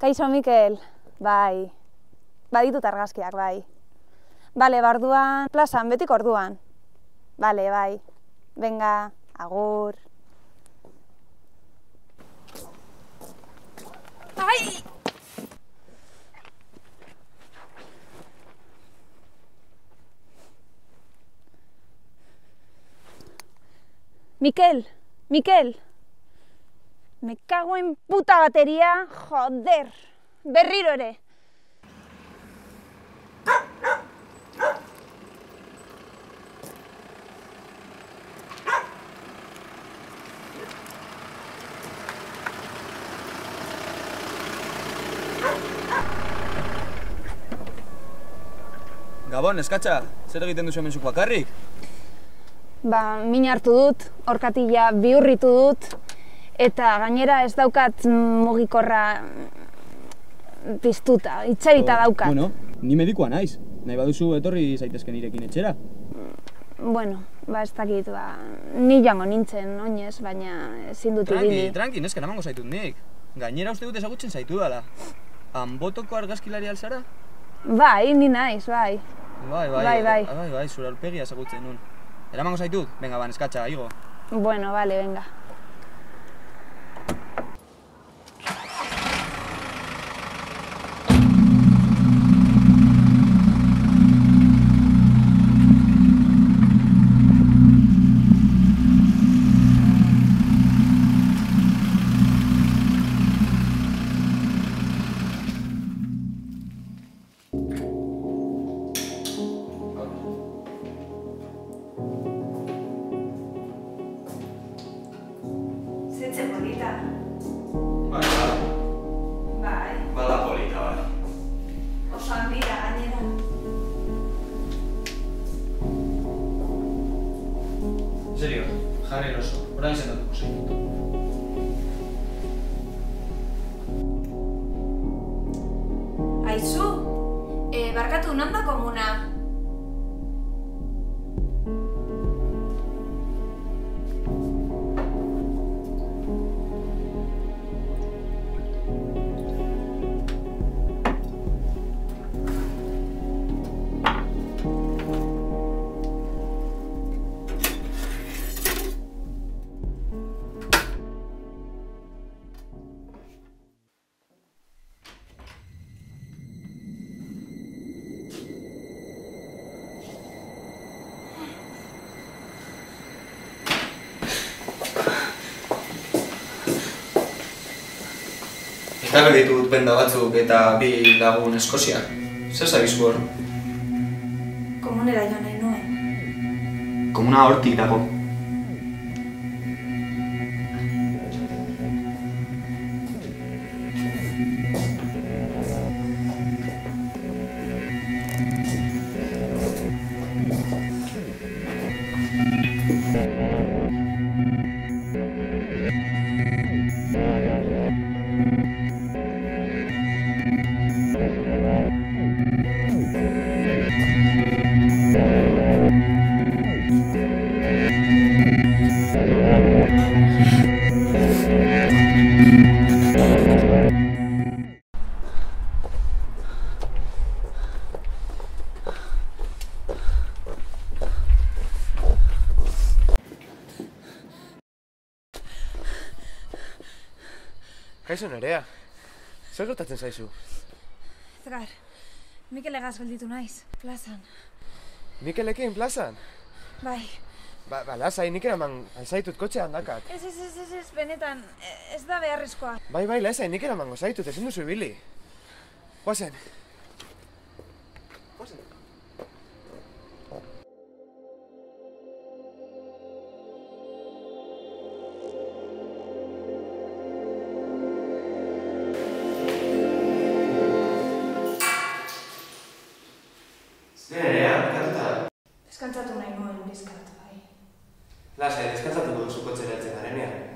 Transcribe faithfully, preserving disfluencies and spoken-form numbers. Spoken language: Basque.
Kaixo, Mikel. Bai. Baditut argazkiak, bai. Bale, barduan, plazan, betik orduan. Bale, bai. Venga, agur. Ai! Mikel, Mikel. Me cago en puta batería, joder. Berriro ere. Gabon, eskatxa, zer egiten duzu hemen zuk bakarrik? Ba, min hartu dut, orkatila bihurritu dut, eta gainera ez daukat mugikorra piztuta, itxarita daukat. Bueno, ni medikoa naiz, nahi baduzu etorri zaitezken nirekin etxera. Bueno, ba ez dakit, ba, ni joango nintzen, oinez, baina ezin dut ibili. Tranqui, tranqui, neska eramango zaitut nik. Gainera uste dut ezagutzen zaitu dala. Anbotoko argazkilari alzara? Bai, ni naiz, bai. Bai, bai, bai, bai. bai, bai, zure aurpegia ezagutzen nun. Eramango zaitut? Venga, ban, eskatxa, igo. Bueno, vale, venga. Zetxe polita. Bai, bai. Bai. Bada polita, bai. Oso handira, gainera. Serio, jarri eroso. Orain sentatuko zaitut. Aizu, eh, barkatu, non da komuna? Ekarri ditut benda batzuk eta bi lagun Eskoziak. Zer zabizu hor? Komunera joan nahi nuen. Komuna hortik dago. Kaixo Nerea, zer gertatzen zaizu? Edgar, Mikelegaz gelditu naiz, plazan. Mikelekin plazan? Bai. Ba, ba lasai, nik eraman alzaitut kotxean dakak. Ez, ez, ez, ez, ez, benetan, ez da beharrezkoa. Bai, bai, lasai, nik eraman gozaitut, ezin duzu ibili. Guazen. Guazen. Nerea, katuta? Deskantzatu nahi nuen bizkat, bai. Lasai, deskantzatuko duzu kotxera heltzen garenean.